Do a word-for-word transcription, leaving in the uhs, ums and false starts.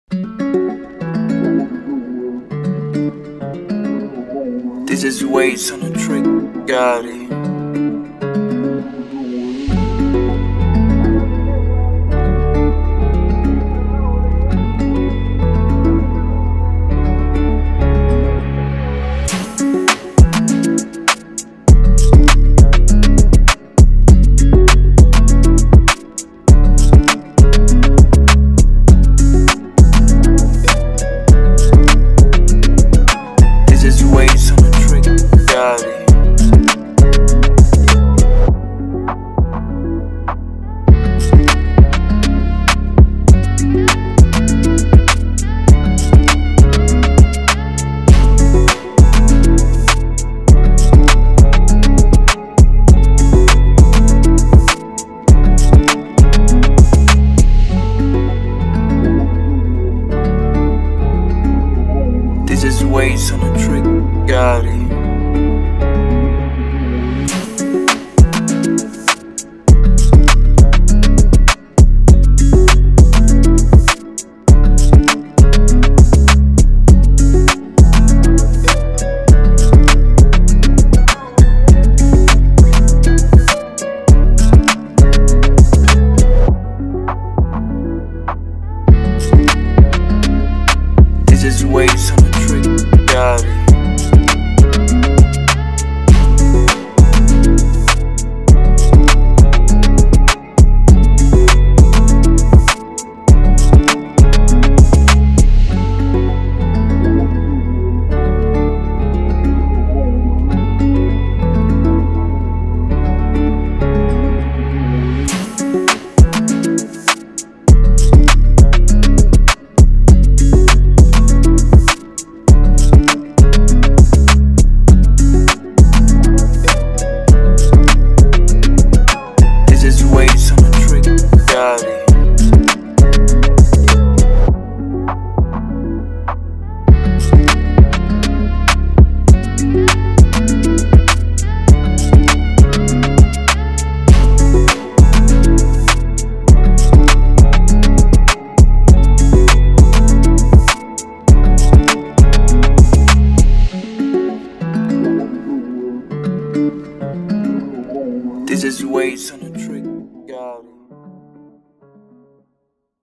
This is Wayze on the trick, got it. This is Wayze on the trick, got it. This is Wayze on the trick, got it. This is Wayze on the